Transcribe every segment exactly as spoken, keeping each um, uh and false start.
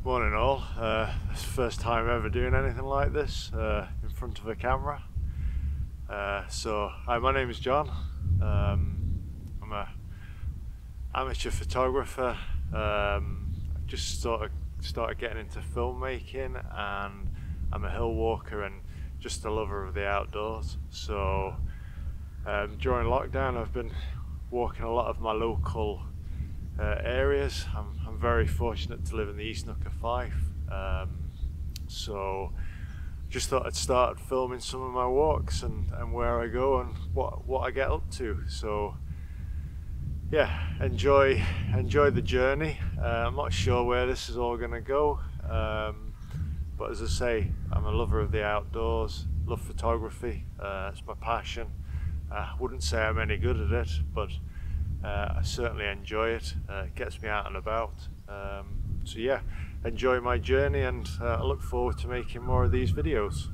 Morning all, uh, it's the first time ever doing anything like this uh, in front of a camera. Uh, so, hi, my name is John. Um, I'm a amateur photographer. Um, I just sort of started getting into filmmaking, and I'm a hill walker and just a lover of the outdoors. So um, during lockdown I've been walking a lot of my local uh, areas. I'm, I'm very fortunate to live in the East Nook of Fife, um, so just thought I'd start filming some of my walks and, and where I go and what, what I get up to. So yeah, enjoy enjoy the journey. uh, I'm not sure where this is all gonna go, um, but as I say, I'm a lover of the outdoors, love photography. Uh, it's my passion. I wouldn't say I'm any good at it, but uh, I certainly enjoy it. Uh, it gets me out and about. Um, so yeah, enjoy my journey, and uh, I look forward to making more of these videos.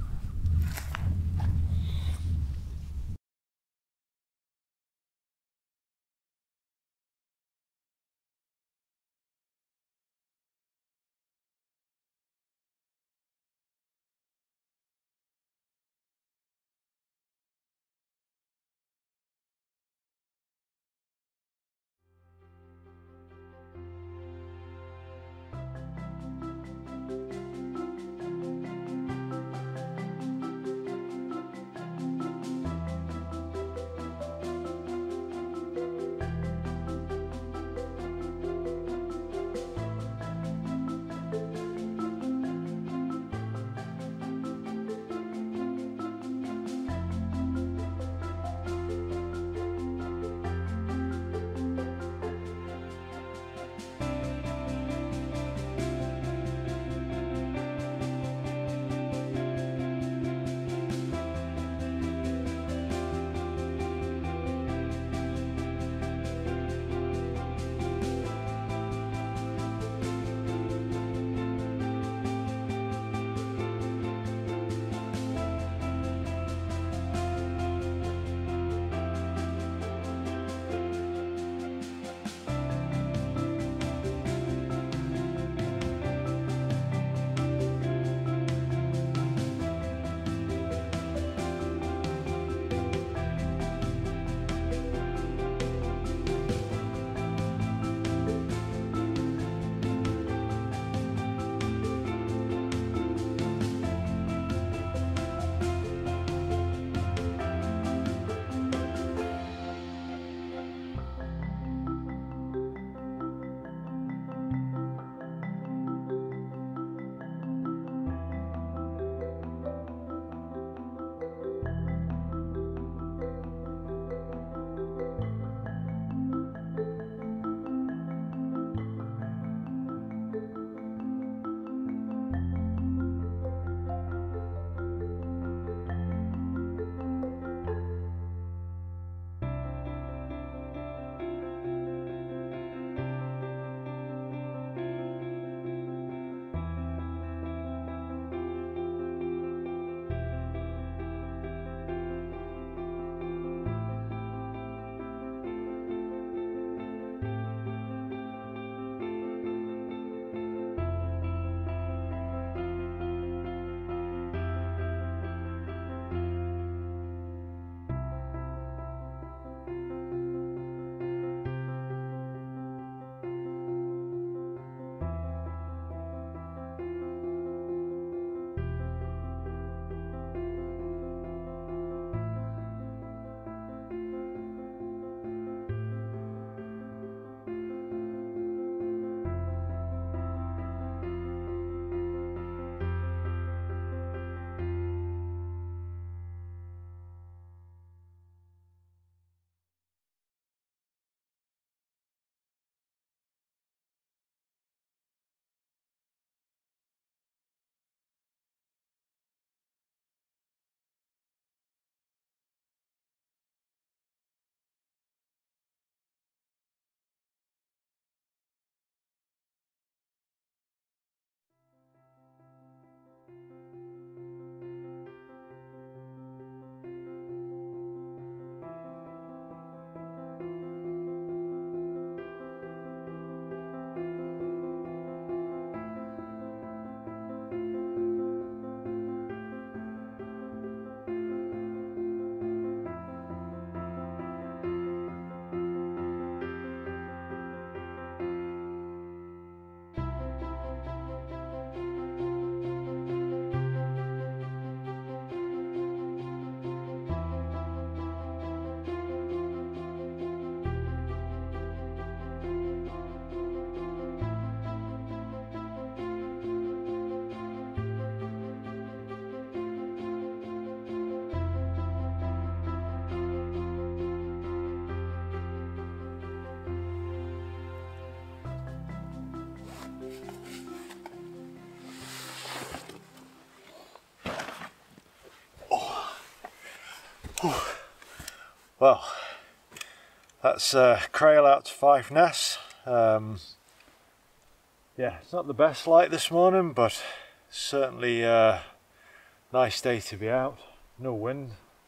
Well, that's uh, Crail out to Fife Ness. Um, yeah, it's not the best light this morning, but certainly a nice day to be out. No wind.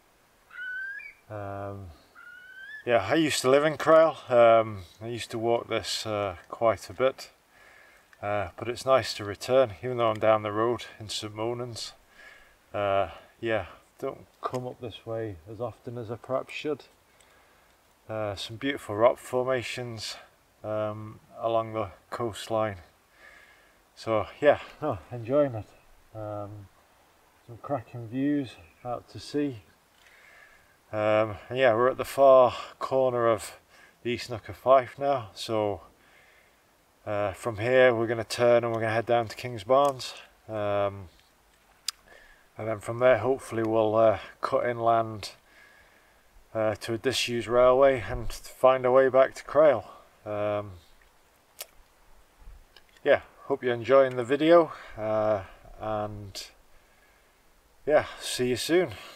Um, yeah, I used to live in Crail. Um, I used to walk this uh, quite a bit, uh, but it's nice to return, even though I'm down the road in St Monans. Uh, yeah, don't come up this way as often as I perhaps should. Uh, some beautiful rock formations um, along the coastline. So yeah, no, enjoying it. Um, some cracking views out to sea. Um, and yeah, we're at the far corner of the East Nook of Fife now. So uh, from here we're going to turn and we're going to head down to Kingsbarns. Um, and then from there hopefully we'll uh, cut inland Uh, to a disused railway and find our way back to Crail. Um, yeah, hope you're enjoying the video, uh, and yeah, see you soon.